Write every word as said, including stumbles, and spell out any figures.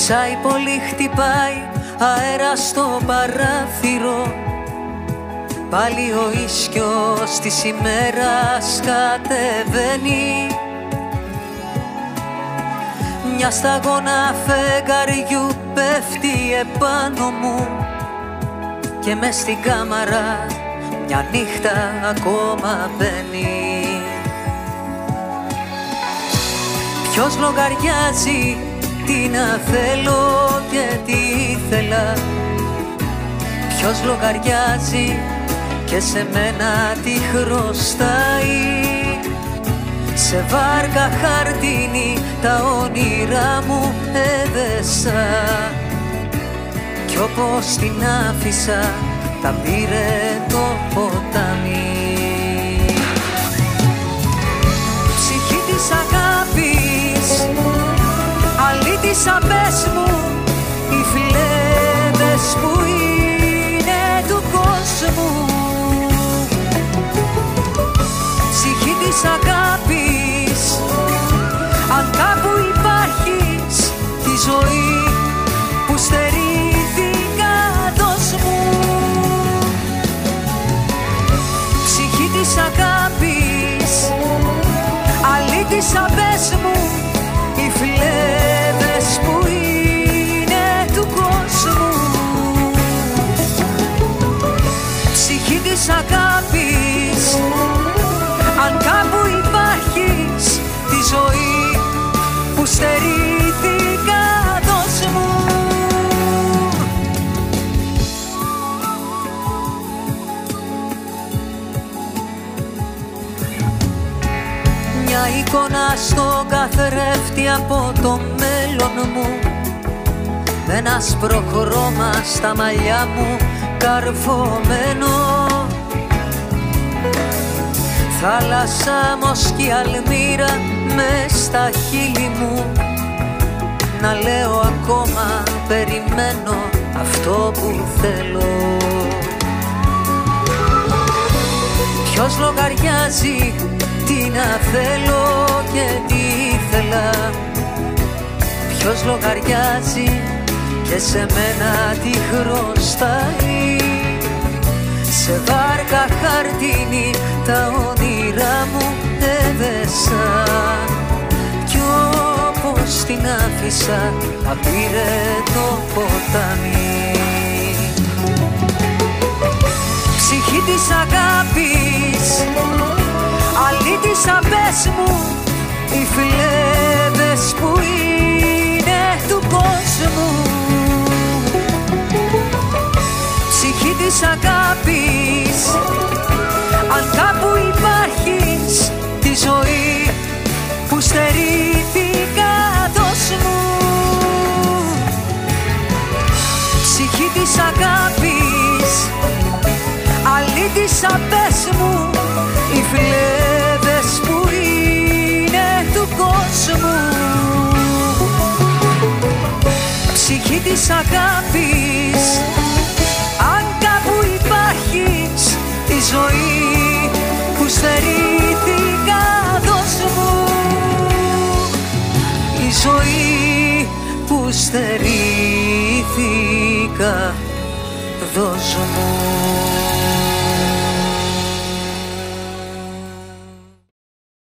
Σαν πολύ χτυπάει αέρα στο παράθυρο, πάλι ο ίσκιος της ημέρας κατεβαίνει. Μια σταγόνα φεγγαριού πέφτει επάνω μου και μες στην κάμαρα μια νύχτα ακόμα μπαίνει. Ποιος λογαριάζει τι να θέλω και τι ήθελα, ποιος λογαριάζει και σε μένα τι χρωστάει. Σε βάρκα χαρτίνη τα όνειρά μου έδεσα κι όπως την άφησα τα πήρε το ποτάμι. Ψυχή της αγάπης, αλήτησα πες μου, οι φλέβες που είναι του κόσμου. Ψυχή της αγάπης, αν κάπου υπάρχεις, τη ζωή που στερήθηκα δώσ' μου. Ψυχή της αγάπης, αλήτησα πες μου, οι φλέβες που είναι του κόσμου. Ψυχή της αγάπης, αν κάπου υπάρχεις, τη ζωή που στερήθηκα δώσ' μου. Μια εικόνα στο καθρέφτη από το μέλλον μου, με ένα άσπρο χρώμα στα μαλλιά μου καρφωμένο. Θάλασσα, Μοσκή, Αλμύρα μες στα χείλη μου, να λέω ακόμα περιμένω αυτό που θέλω. Ποιος λογαριάζει τι να θέλω και τι ήθελα, ποιος λογαριάζει και σε μένα τι χρωστάει. Σε βάρκα χαρτίνη τα όνειρά μου έδεσα κι όπως την άφησα τα πήρε το ποτάμι. Ψυχή της αγάπης, αλήτησα πες μου, οι φλέβες που είναι του κόσμου. Ψυχή της αγάπης, αν κάπου υπάρχεις, τη ζωή που στερήθηκα δώσ' μου. Ψυχή της αγάπης, αλήτησα πες μου, οι φλέβες που είναι του κόσμου. Ψυχή της αγάπης, αν κάπου υπάρχεις, τη ζωή που στερήθηκα δώσ' μου. Η ζωή που στερήθηκα δώσ' μου.